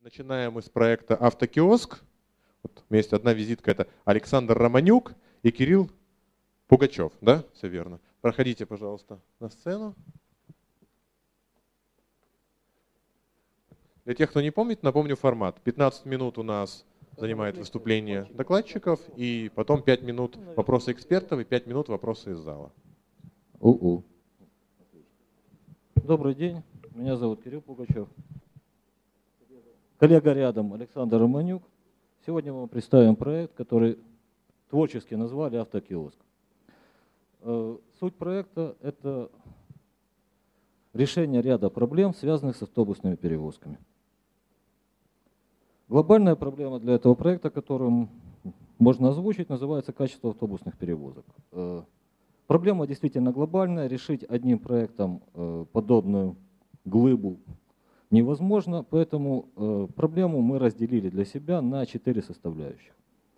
Начинаем мы с проекта «Автокиоск». Вот у меня есть одна визитка, это Александр Романюк и Кирилл Пугачев. Да, все верно. Проходите, пожалуйста, на сцену. Для тех, кто не помнит, напомню формат. 15 минут у нас занимает выступление докладчиков, и потом 5 минут вопросы экспертов и 5 минут вопросы из зала. Добрый день, меня зовут Кирилл Пугачев. Коллега рядом Александр Романюк. Сегодня мы вам представим проект, который творчески назвали «Автокиоск». Суть проекта – это решение ряда проблем, связанных с автобусными перевозками. Глобальная проблема для этого проекта, которую можно озвучить, называется качество автобусных перевозок. Проблема действительно глобальная, решить одним проектом подобную глыбу невозможно, поэтому проблему мы разделили для себя на 4 составляющих.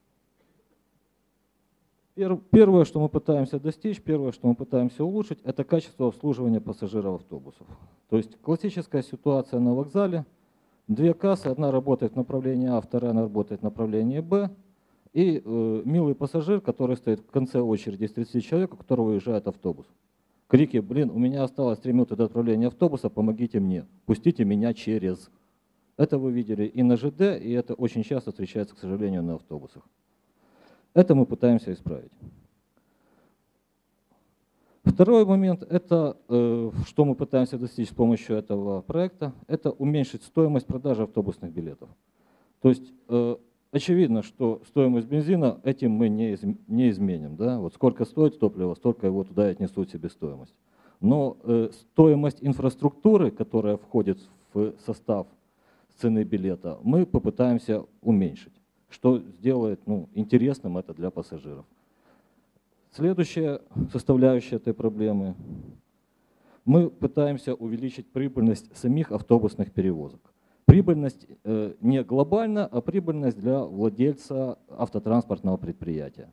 Первое, что мы пытаемся достичь, первое, что мы пытаемся улучшить, это качество обслуживания пассажиров автобусов. То есть классическая ситуация на вокзале. 2 кассы, одна работает в направлении А, вторая работает в направлении Б. И милый пассажир, который стоит в конце очереди из 30 человек, у которого уезжает автобус. Крики: блин, у меня осталось 3 минуты до отправления автобуса, помогите мне, пустите меня через. Это вы видели и на ЖД, и это очень часто встречается, к сожалению, на автобусах. Это мы пытаемся исправить. Второй момент, это что мы пытаемся достичь с помощью этого проекта, это уменьшить стоимость продажи автобусных билетов. То есть очевидно, что стоимость бензина этим мы не изменим. Да? Вот сколько стоит топливо, столько его туда и отнесут себестоимость. Но стоимость инфраструктуры, которая входит в состав цены билета, мы попытаемся уменьшить, что сделает интересным это для пассажиров. Следующая составляющая этой проблемы. Мы пытаемся увеличить прибыльность самих автобусных перевозок. Прибыльность не глобальна, а прибыльность для владельца автотранспортного предприятия.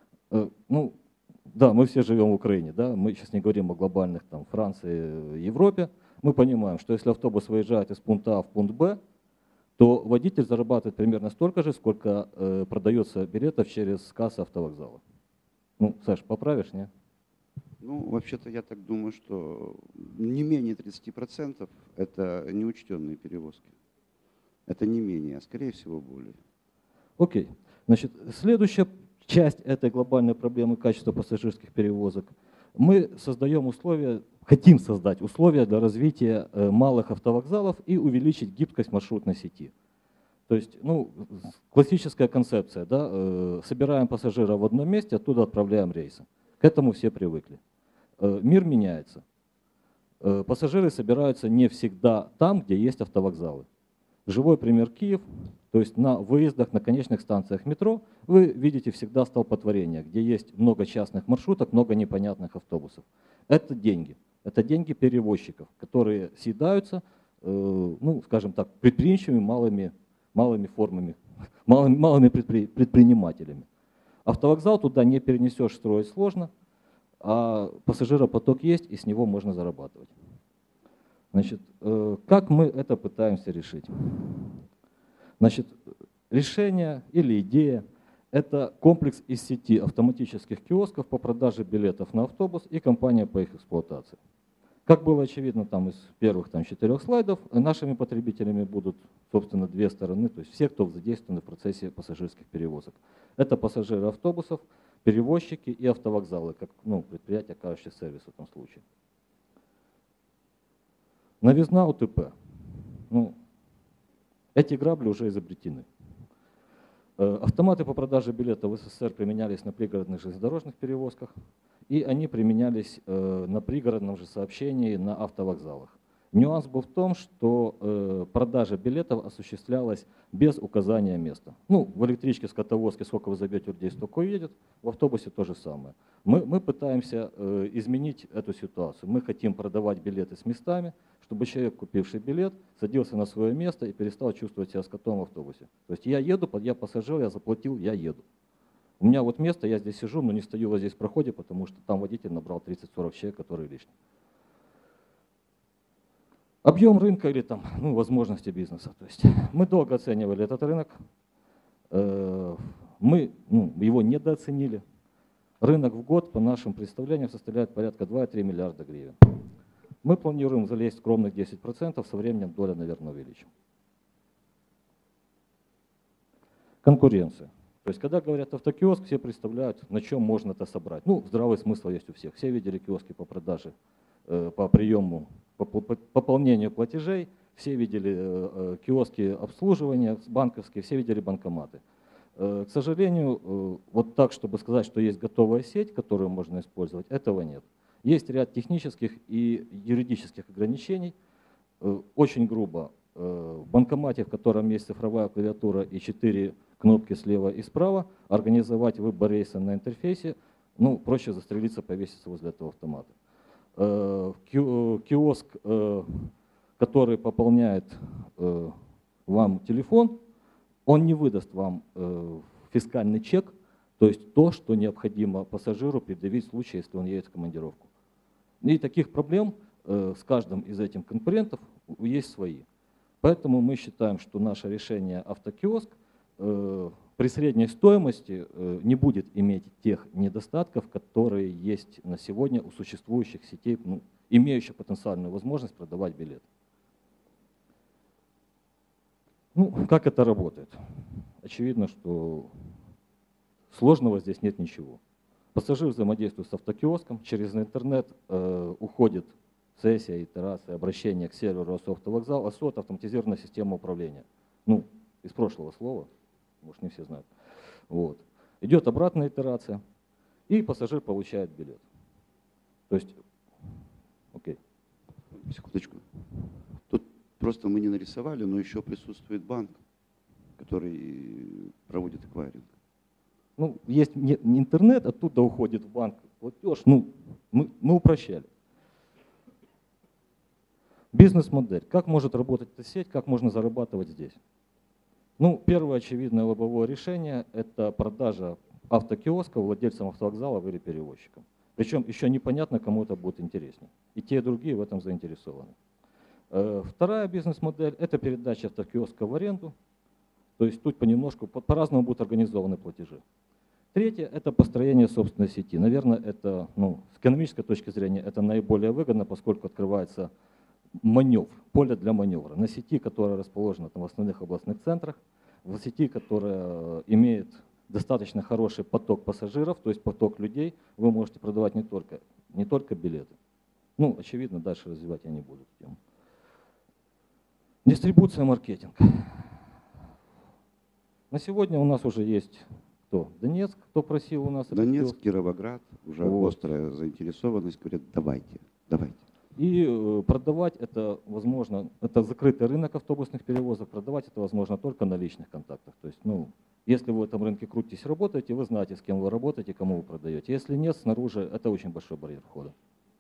Да, мы все живем в Украине, да? Мы сейчас не говорим о глобальных там, Франции, Европе. Мы понимаем, что если автобус выезжает из пункта А в пункт Б, то водитель зарабатывает примерно столько же, сколько продается билетов через кассы автовокзала. Саш, поправишь, не? Вообще-то я так думаю, что не менее 30% это неучтенные перевозки. Это не менее, а скорее всего более. Окей. Значит, следующая часть этой глобальной проблемы качества пассажирских перевозок. Мы создаем условия, хотим создать условия для развития малых автовокзалов и увеличить гибкость маршрутной сети. То есть, классическая концепция, да, собираем пассажира в одном месте, оттуда отправляем рейсы. К этому все привыкли. Мир меняется. Пассажиры собираются не всегда там, где есть автовокзалы. Живой пример Киев, то есть на выездах, на конечных станциях метро вы видите всегда столпотворение, где есть много частных маршруток, много непонятных автобусов. Это деньги перевозчиков, которые съедаются, скажем так, предприимчивыми малыми формами, малыми предпринимателями. Автовокзал туда не перенесешь, строить сложно, а пассажиропоток есть, и с него можно зарабатывать. Значит, как мы это пытаемся решить? Значит, решение или идея – это комплекс из сети автоматических киосков по продаже билетов на автобус и компания по их эксплуатации. Как было очевидно из первых 4 слайдов, нашими потребителями будут, собственно, 2 стороны, то есть все, кто задействованы в процессе пассажирских перевозок. Это пассажиры автобусов, перевозчики и автовокзалы, как предприятие, оказывающее сервис в этом случае. Новизна УТП. Эти грабли уже изобретены. Автоматы по продаже билетов в СССР применялись на пригородных железнодорожных перевозках, и они применялись на пригородном же сообщении на автовокзалах. Нюанс был в том, что продажа билетов осуществлялась без указания места. В электричке, скотовозке сколько вы забьете людей, столько уедет, в автобусе то же самое. Мы пытаемся изменить эту ситуацию. Мы хотим продавать билеты с местами, чтобы человек, купивший билет, садился на свое место и перестал чувствовать себя скотом в автобусе. То есть я еду, я пассажир, я заплатил, я еду. У меня вот место, я здесь сижу, но не стою вот здесь в проходе, потому что там водитель набрал 30-40 человек, которые лишние. Объем рынка или там, ну, возможности бизнеса. То есть мы долго оценивали этот рынок, мы его недооценили. Рынок в год, по нашим представлениям, составляет порядка 2,3 миллиарда гривен. Мы планируем залезть скромных 10%, со временем доля, наверное, увеличим. Конкуренция. То есть, когда говорят автокиоск, все представляют, на чем можно это собрать. Ну, здравый смысл есть у всех. Все видели киоски по продаже, по приему, по пополнению платежей, все видели киоски обслуживания банковские, все видели банкоматы. К сожалению, вот так, чтобы сказать, что есть готовая сеть, которую можно использовать, этого нет. Есть ряд технических и юридических ограничений. Очень грубо. В банкомате, в котором есть цифровая клавиатура и 4 кнопки слева и справа, организовать выбор рейса на интерфейсе, ну, проще застрелиться, повеситься возле этого автомата. Киоск, который пополняет вам телефон, он не выдаст вам фискальный чек, то есть то, что необходимо пассажиру предъявить в случае, если он едет в командировку. И таких проблем с каждым из этих конкурентов есть свои. Поэтому мы считаем, что наше решение автокиоск при средней стоимости не будет иметь тех недостатков, которые есть на сегодня у существующих сетей, ну, имеющих потенциальную возможность продавать билет. Ну, как это работает? Очевидно, что сложного здесь нет ничего. Пассажир взаимодействует с автокиоском, через интернет уходит сессия, итерация, обращение к серверу АСУ автовокзал. АСУ — это автоматизированная система управления. Ну, из прошлого слова, может, не все знают. Вот. Идет обратная итерация, и пассажир получает билет. То есть, окей. Секундочку. Тут просто мы не нарисовали, но еще присутствует банк, который проводит эквайринг. Ну, есть не интернет, оттуда уходит в банк платеж. Ну, мы упрощали. Бизнес-модель. Как может работать эта сеть, как можно зарабатывать здесь? Ну, первое очевидное лобовое решение – это продажа автокиоска владельцам автовокзалов или перевозчикам. Причем еще непонятно, кому это будет интереснее. И те, и другие в этом заинтересованы. Вторая бизнес-модель – это передача автокиоска в аренду. То есть тут понемножку, по-разному будут организованы платежи. Третье – это построение собственной сети. Наверное, это, ну, с экономической точки зрения, это наиболее выгодно, поскольку открывается маневр, поле для маневра. На сети, которая расположена там в основных областных центрах, в сети, которая имеет достаточно хороший поток пассажиров, то есть поток людей, вы можете продавать не только билеты. Ну, очевидно, дальше развивать я не буду эту тему. Дистрибуция, маркетинг. На сегодня у нас уже есть кто? Донецк, кто просил у нас. Донецк, Кировоград, уже вот. Острая заинтересованность, говорят, давайте, давайте. И продавать это возможно, это закрытый рынок автобусных перевозок, продавать это возможно только на личных контактах. То есть, ну, если вы в этом рынке крутитесь, работаете, вы знаете, с кем вы работаете, кому вы продаете. Если нет, снаружи это очень большой барьер входа.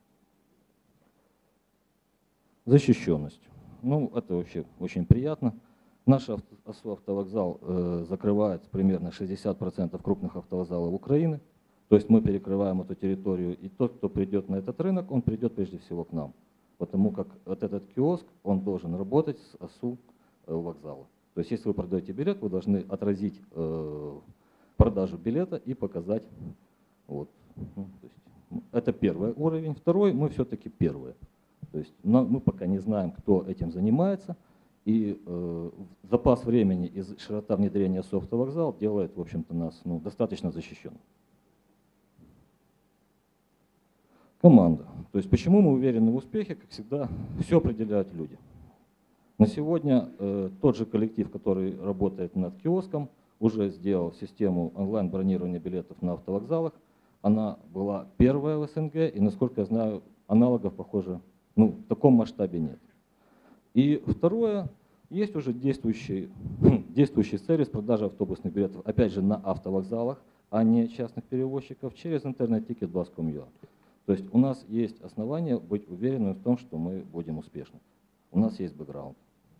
Защищенность. Ну, это вообще очень приятно. Наш АСУ автовокзал закрывает примерно 60% крупных автовокзалов Украины. То есть мы перекрываем эту территорию, и тот, кто придет на этот рынок, он придет прежде всего к нам. Потому как вот этот киоск, он должен работать с АСУ вокзала. То есть если вы продаете билет, вы должны отразить продажу билета и показать. Вот. То есть это первый уровень. Второй, мы все-таки первые. То есть мы пока не знаем, кто этим занимается. И запас времени и широта внедрения АСУ автовокзал делает, в общем-то, нас достаточно защищенным. Команда. То есть почему мы уверены в успехе, как всегда, все определяют люди. На сегодня тот же коллектив, который работает над киоском, уже сделал систему онлайн-бронирования билетов на автовокзалах. Она была первая в СНГ, и, насколько я знаю, аналогов, похоже, в таком масштабе нет. И второе, есть уже действующий сервис продажи автобусных билетов, опять же, на автовокзалах, а не частных перевозчиков, через интернет-ticket.bus.com.ua. То есть у нас есть основания быть уверенными в том, что мы будем успешны. У нас есть бэкграунд.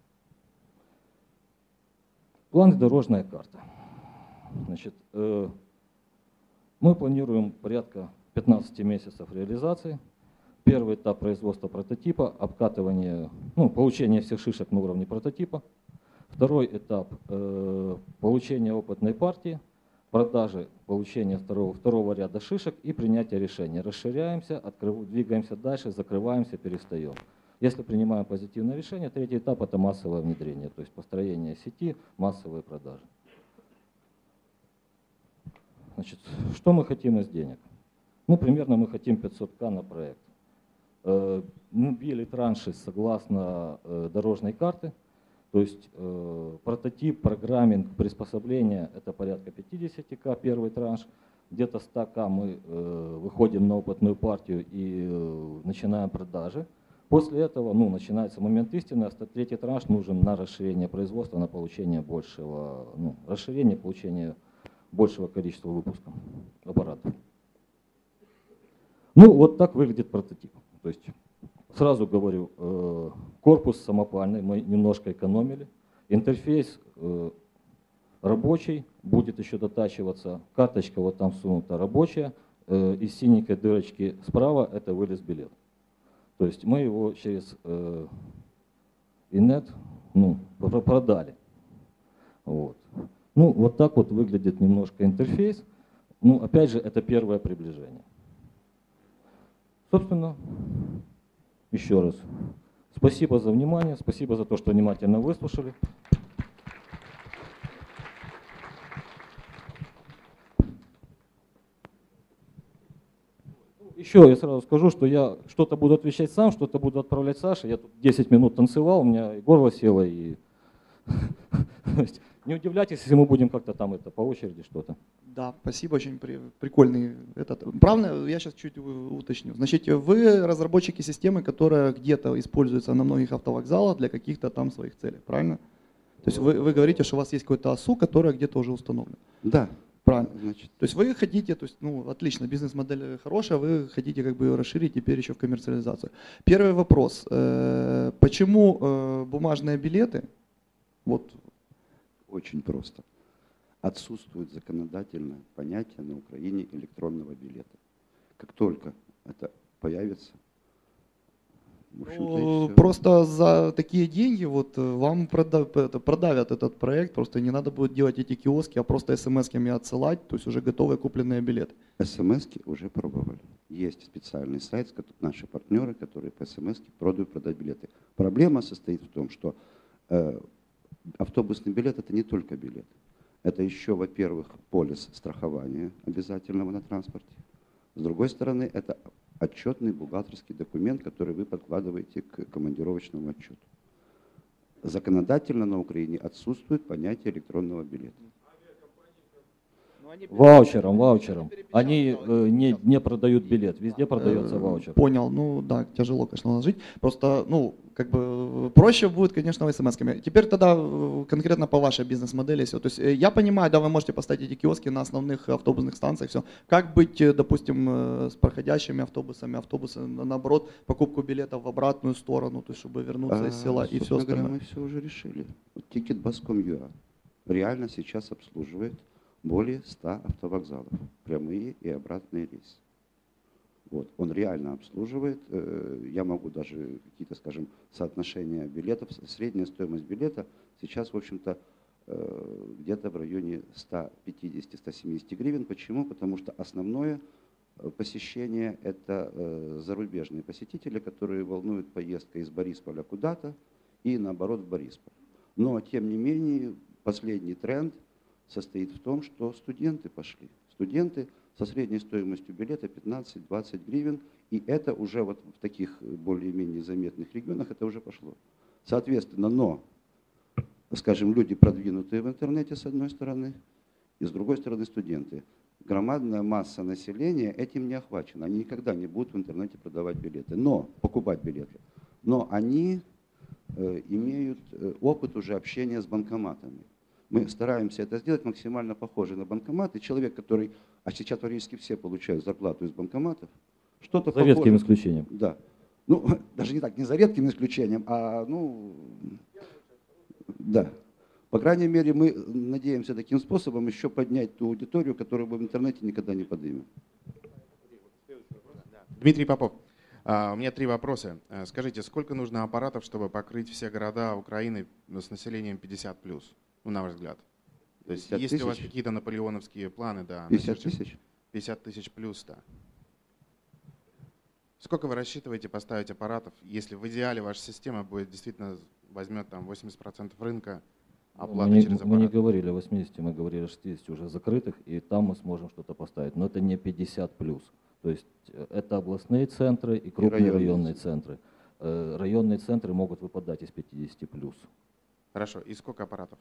План и дорожная карта. Значит, мы планируем порядка 15 месяцев реализации. первый этап производства прототипа, обкатывание, получение всех шишек на уровне прототипа. Второй этап получения опытной партии, продажи, получения второго ряда шишек и принятие решения. Расширяемся, двигаемся дальше, закрываемся, перестаем. Если принимаем позитивное решение, третий этап – это массовое внедрение, то есть построение сети, массовые продажи. Значит, что мы хотим из денег? Примерно мы хотим 500К на проект. Мы били транши согласно дорожной карты, то есть прототип, программинг, приспособление – это порядка 50К первый транш. Где-то 100К мы выходим на опытную партию и начинаем продажи. После этого начинается момент истины, а третий транш нужен на расширение производства, на получение большего, получение большего количества выпуска аппаратов. Вот так выглядит прототип. То есть, сразу говорю, корпус самопальный, мы немножко экономили. Интерфейс рабочий, будет еще дотачиваться. Карточка вот там сунута рабочая. Из синенькой дырочки справа это вылез билет. То есть мы его через инет продали. Вот так вот выглядит немножко интерфейс. Опять же, это первое приближение. Собственно, еще раз, спасибо за внимание, спасибо за то, что внимательно выслушали. Еще я сразу скажу, что я что-то буду отвечать сам, что-то буду отправлять Саше. Я тут 10 минут танцевал, у меня и горло село, и не удивляйтесь, если мы будем как-то там по очереди что-то. Да, спасибо, очень прикольный этот. Правильно, я сейчас чуть уточню. Значит, вы разработчики системы, которая где-то используется на многих автовокзалах для каких-то там своих целей, правильно? То есть вы говорите, что у вас есть какой-то АСУ, которая где-то уже установлена. Да. Правильно. Значит, то есть вы хотите, отлично, бизнес-модель хорошая, вы хотите как бы ее расширить теперь еще в коммерциализацию. Первый вопрос. Почему бумажные билеты? Очень просто. Отсутствует законодательное понятие на Украине электронного билета. Как только это появится, в общем-то, просто за такие деньги вам продавят этот проект, просто не надо будет делать эти киоски, а просто смс-ками отсылать, то есть уже готовые купленные билеты. СМС-ки уже пробовали. Есть специальный сайт, наши партнеры, которые по СМС-ке продать билеты. Проблема состоит в том, что автобусный билет – это не только билет. Это еще, во-первых, полис страхования обязательного на транспорте. С другой стороны, это отчетный бухгалтерский документ, который вы подкладываете к командировочному отчету. Законодательно на Украине отсутствует понятие электронного билета. Ваучером. Они не продают билет, везде продается ваучер. Понял, да, тяжело, конечно, наложить. Просто, проще будет, конечно, смс-ками. Теперь тогда конкретно по вашей бизнес-модели. То есть я понимаю, да, вы можете поставить эти киоски на основных автобусных станциях, все. Как быть, допустим, с проходящими автобусами, автобусы, наоборот, покупку билетов в обратную сторону, то есть чтобы вернуться из села и все остальное? Мы все уже решили. Ticketbus.com.ua реально сейчас обслуживает более 100 автовокзалов, прямые и обратные рейсы. Он реально обслуживает, я могу даже какие-то, скажем, соотношения билетов, средняя стоимость билета сейчас, в общем-то, где-то в районе 150-170 гривен. Почему? Потому что основное посещение – это зарубежные посетители, которые волнуют поездка из Борисполя куда-то и наоборот в Борисполь. Но, тем не менее, последний тренд состоит в том, что студенты пошли. Студенты со средней стоимостью билета 15-20 гривен, и это уже в таких более-менее заметных регионах это уже пошло. Соответственно, скажем, люди, продвинутые в интернете, с одной стороны, и с другой стороны студенты. Громадная масса населения этим не охвачена. Они никогда не будут в интернете продавать билеты, покупать билеты. Но они имеют опыт уже общения с банкоматами. Мы стараемся это сделать максимально похоже на банкомат. И человек, который, а сейчас практически все получают зарплату из банкоматов, что-то похоже. За редким исключением. Да. Даже не так, не за редким исключением, а, да. По крайней мере, мы надеемся таким способом еще поднять ту аудиторию, которую мы в интернете никогда не поднимем. Дмитрий Попов. У меня 3 вопроса. Скажите, сколько нужно аппаратов, чтобы покрыть все города Украины с населением 50+, ну, на ваш взгляд? То есть 50 есть ли у вас тысяч? какие-то наполеоновские планы? Да, 50 тысяч? 50 тысяч плюс, да. Сколько вы рассчитываете поставить аппаратов, если в идеале ваша система будет действительно возьмет там 80% рынка оплаты через Мы не аппарат? говорили о 80, мы говорили о 60 уже закрытых, и там мы сможем что-то поставить. Но это не 50 плюс. То есть это областные центры и крупные районные центры. Районные центры могут выпадать из 50 плюс. Хорошо. И сколько аппаратов?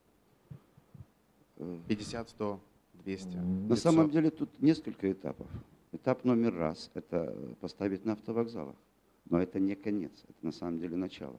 50, 100, 200, На 500? самом деле тут несколько этапов. Этап номер раз – это поставить на автовокзалах. Но это не конец, это на самом деле начало.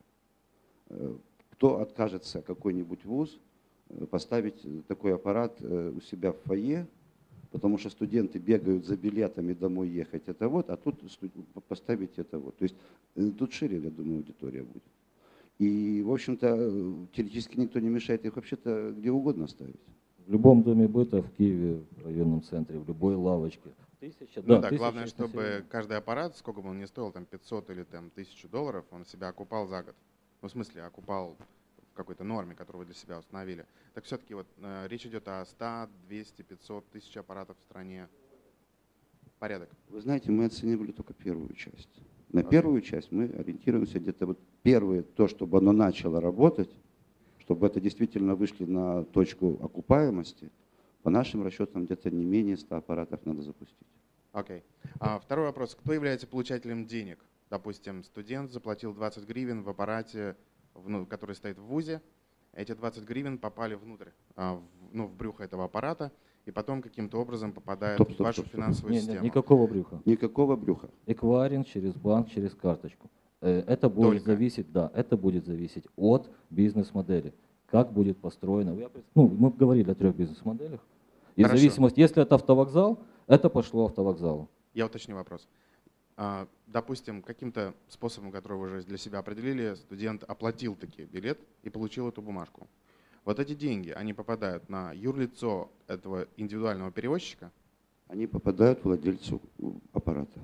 Кто откажется, какой-нибудь вуз, поставить такой аппарат у себя в фойе, потому что студенты бегают за билетами домой ехать, это вот, а тут поставить это вот. То есть тут шире, я думаю, аудитория будет. И, в общем-то, теоретически никто не мешает их вообще-то где угодно ставить. В любом доме быта, в Киеве, в районном центре, в любой лавочке. Ну да, главное, чтобы каждый аппарат, сколько бы он ни стоил, там 500 или там $1000, он себя окупал за год. Ну, в смысле, окупал в какой-то норме, которую вы для себя установили. Так все-таки вот речь идет о 100, 200, 500 тысяч аппаратов в стране. Порядок. Вы знаете, мы оценивали только первую часть. На первую часть мы ориентируемся где-то вот первое, то, чтобы оно начало работать, чтобы это действительно вышли на точку окупаемости, по нашим расчетам где-то не менее 100 аппаратов надо запустить. Окей. Второй вопрос. Кто является получателем денег? Допустим, студент заплатил 20 гривен в аппарате, который стоит в вузе. Эти 20 гривен попали внутрь, в брюхо этого аппарата, и потом каким-то образом попадают в вашу финансовую систему. Нет, никакого брюха. Никакого брюха. Эквайринг через банк, через карточку. Это будет зависеть, да, это будет зависеть от бизнес-модели. Как будет построено. Мы говорили о 3 бизнес-моделях. И в зависимости, если это автовокзал, это пошло автовокзалу. Я уточню вопрос. Допустим, каким-то способом, который вы уже для себя определили, студент оплатил таки билет и получил эту бумажку. Вот эти деньги, они попадают на юрлицо этого индивидуального перевозчика? Они попадают владельцу аппарата.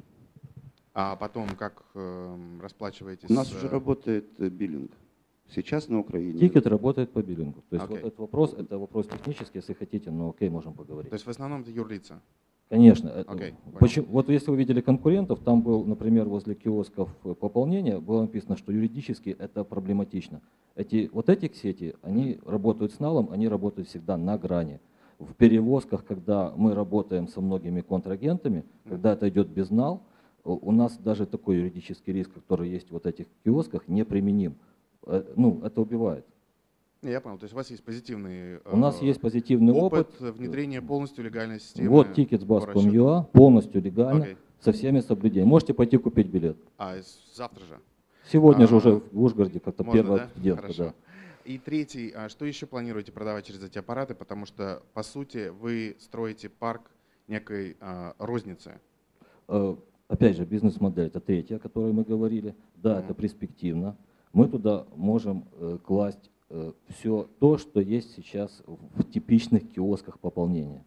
А потом как расплачиваетесь? У нас уже работает биллинг. Сейчас на Украине. Тикет работает по биллингу. То есть вот этот вопрос, это вопрос технический, если хотите, но окей, можем поговорить. То есть в основном это юрлица? Конечно. Почему? Вот если вы видели конкурентов, там был, например, возле киосков пополнения, было написано, что юридически это проблематично. Вот эти сети, они работают с налом, они работают всегда на грани. В перевозках, когда мы работаем со многими контрагентами, когда это идет без нал, у нас даже такой юридический риск, который есть в вот этих киосках, неприменим. Это убивает. Я понял, то есть у вас есть позитивный У нас есть позитивный опыт внедрения полностью легальной системы. Вот ticketsbus.com.ua, полностью легально, со всеми соблюдениями. Можете пойти купить билет. Завтра же? Сегодня же уже в Ужгороде как-то первая сделка. Хорошо. Да. И третий, что еще планируете продавать через эти аппараты? Потому что, по сути, вы строите парк некой розницы. Опять же, бизнес-модель, это третья, о которой мы говорили. Да, это перспективно. Мы туда можем класть все то, что есть сейчас в типичных киосках пополнения.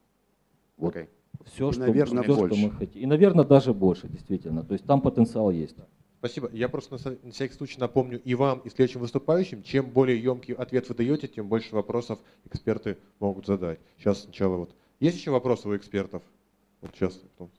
Вот все, что мы хотим. И, наверное, даже больше, действительно. То есть там потенциал есть. Спасибо. Я просто на всякий случай напомню и вам, и следующим выступающим, чем более емкий ответ вы даете, тем больше вопросов эксперты могут задать. Сейчас сначала вот. Есть еще вопросы у экспертов? Вот сейчас.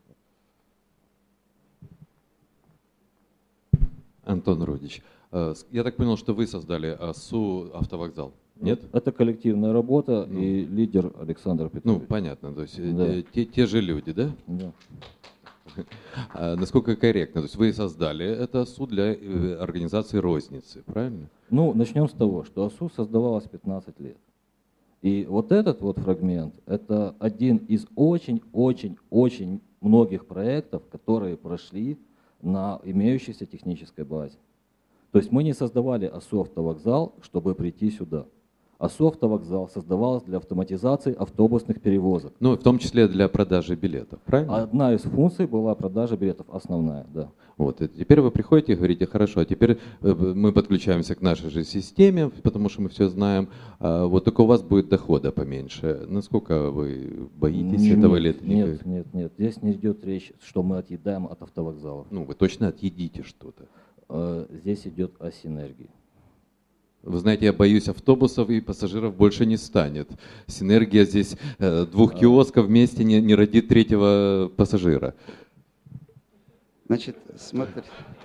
Антон Рудич. Я так понял, что вы создали АСУ «Автовокзал». Нет? Это коллективная работа, и лидер Александр Петрович. Понятно. То есть те же люди, да? Да. Насколько корректно? То есть вы создали это АСУ для организации розницы, правильно? Начнем с того, что АСУ создавалась 15 лет. И вот этот вот фрагмент, это один из очень-очень-очень многих проектов, которые прошли на имеющейся технической базе. То есть мы не создавали АСУ «Автовокзал», чтобы прийти сюда. АСУ «Автовокзал» создавалась для автоматизации автобусных перевозок. Ну, в том числе для продажи билетов, правильно? Одна из функций была продажа билетов, основная, да. Вот, и теперь вы приходите и говорите, хорошо, а теперь мы подключаемся к нашей же системе, потому что мы все знаем, вот только у вас будет дохода поменьше. Насколько вы боитесь этого или это не- Нет, здесь не идет речь, что мы отъедаем от автовокзалов. Ну, вы точно отъедите что-то. Здесь идет о синергии. Вы знаете, я боюсь автобусов и пассажиров больше не станет. Синергия здесь двух киосков вместе не родит третьего пассажира. Значит, смотри.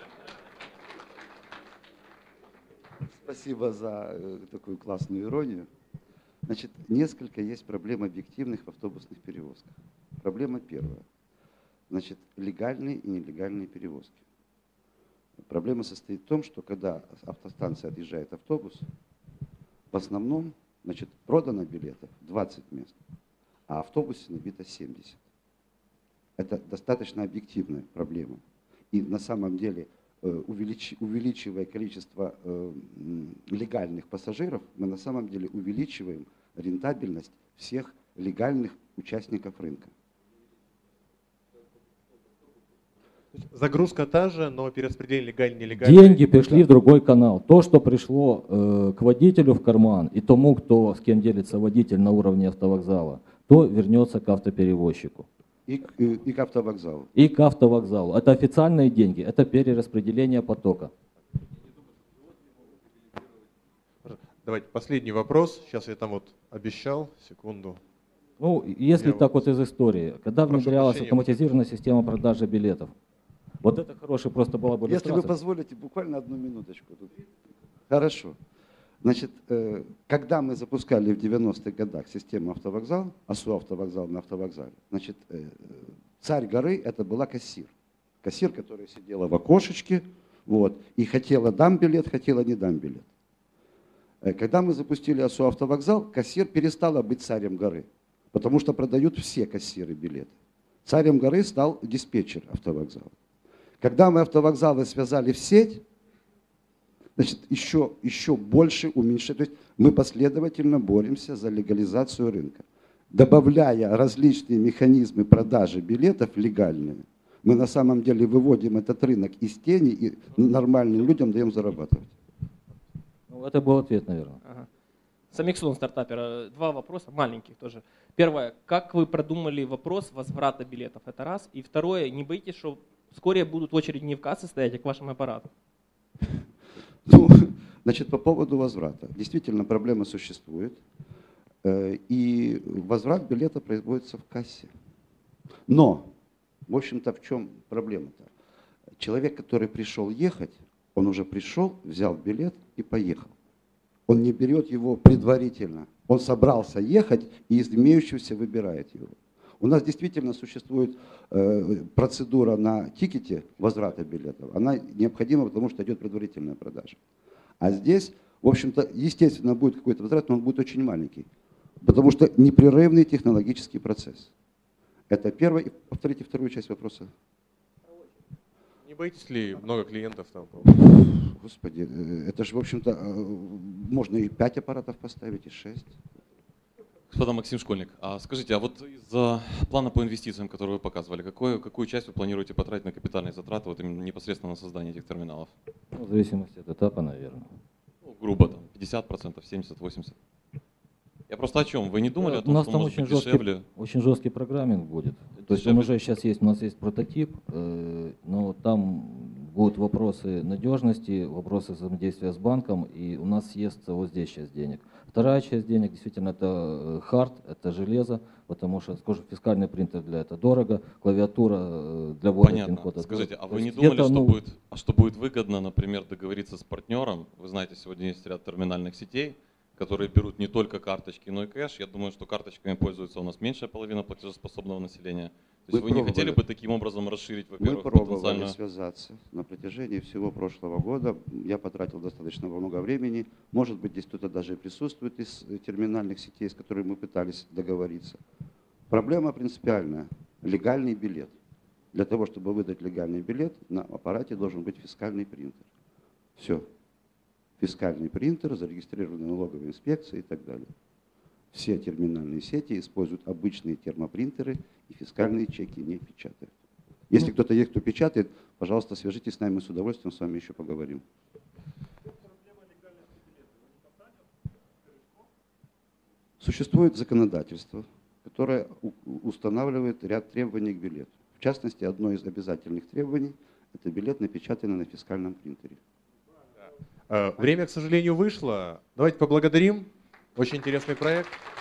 Спасибо за такую классную иронию. Значит, несколько есть проблем объективных в автобусных перевозках. Проблема первая. Значит, легальные и нелегальные перевозки. Проблема состоит в том, что когда с автостанции отъезжает автобус, в основном, значит, продано билетов 20 мест, а в автобусе набито 70. Это достаточно объективная проблема. И на самом деле, увеличивая количество легальных пассажиров, мы на самом деле увеличиваем рентабельность всех легальных участников рынка. Загрузка та же, но перераспределение легально-нелегально. Деньги пришли в другой канал. То, что пришло к водителю в карман и тому, кто, с кем делится водитель на уровне автовокзала, то вернется к автоперевозчику. И к автовокзалу. И к автовокзалу. Это официальные деньги, это перераспределение потока. Давайте последний вопрос. Сейчас я там вот обещал, секунду. Ну, если Я так вот из истории, когда прошу внедрялась прощения. автоматизированная система продажи билетов, вот это хороший просто была бы Если вы иллюстрация. позволите, буквально одну минуточку. Хорошо. Значит, когда мы запускали в 90-х годах систему автовокзал, АСУ автовокзал на автовокзале, значит, царь горы это была кассир. Кассир, которая сидела в окошечке, вот, и хотела дам билет, хотела не дам билет. Когда мы запустили АСУ автовокзал, кассир перестала быть царем горы, потому что продают все кассиры билеты. Царем горы стал диспетчер автовокзала. Когда мы автовокзалы связали в сеть, значит, еще больше уменьшили. То есть мы последовательно боремся за легализацию рынка. Добавляя различные механизмы продажи билетов легальные, мы на самом деле выводим этот рынок из тени и нормальным людям даем зарабатывать. Ну, это был ответ, наверное. Ага. Самиксон, стартапера. Два вопроса, маленьких тоже. Первое, как вы продумали вопрос возврата билетов? Это раз. И второе, не боитесь, что вскоре будут в очереди не в кассе стоять, а к вашим аппаратам? Ну, значит, по поводу возврата. Действительно, проблема существует. И возврат билета производится в кассе. Но, в общем-то, в чем проблема-то? Человек, который пришел ехать, он уже пришел, взял билет и поехал. Он не берет его предварительно. Он собрался ехать и из имеющегося выбирает его. У нас действительно существует процедура на тикете возврата билетов. Она необходима, потому что идет предварительная продажа. А здесь, в общем-то, естественно, будет какой-то возврат, но он будет очень маленький. Потому что непрерывный технологический процесс. Это первое. И повторите вторую часть вопроса. Не боитесь ли много клиентов там? Господи, это же, в общем-то, можно и 5 аппаратов поставить, и 6. Господа, Максим Школьник, а скажите, а вот из-за плана по инвестициям, который вы показывали, какую часть вы планируете потратить на капитальные затраты вот именно непосредственно на создание этих терминалов? Ну, в зависимости от этапа, наверное. Ну, грубо, там, 50%, 70%, 80%. Я просто о чем? Вы не думали о У том, нас что там может быть очень дешевле? жесткий программинг будет. То есть он Дешевле. уже сейчас есть, у нас есть прототип, но там будут вопросы надежности, вопросы взаимодействия с банком, и у нас съестся вот здесь часть денег. Вторая часть денег действительно это хард, это железо, потому что, скажем, фискальный принтер для этого дорого, клавиатура для ввода Понятно. пин-кода. Скажите, а То вы не есть думали, где-то, что будет выгодно, например, договориться с партнером? Вы знаете, сегодня есть ряд терминальных сетей, которые берут не только карточки, но и кэш. Я думаю, что карточками пользуется у нас меньшая половина платежеспособного населения. То есть вы не хотели бы таким образом расширить, Мы во-первых, пробовали потенциально... связаться на протяжении всего прошлого года. Я потратил достаточно много времени. Может быть, здесь кто-то даже и присутствует из терминальных сетей, с которыми мы пытались договориться. Проблема принципиальная. Легальный билет. Для того, чтобы выдать легальный билет, на аппарате должен быть фискальный принтер. Все. фискальный принтер, зарегистрированный налоговой инспекцией и так далее. Все терминальные сети используют обычные термопринтеры и фискальные чеки не печатают. Если кто-то есть, кто печатает, пожалуйста, свяжитесь с нами, мы с удовольствием с вами еще поговорим. Существует законодательство, которое устанавливает ряд требований к билету. В частности, одно из обязательных требований – это билет, напечатанный на фискальном принтере. Время, к сожалению, вышло. Давайте поблагодарим. Очень интересный проект.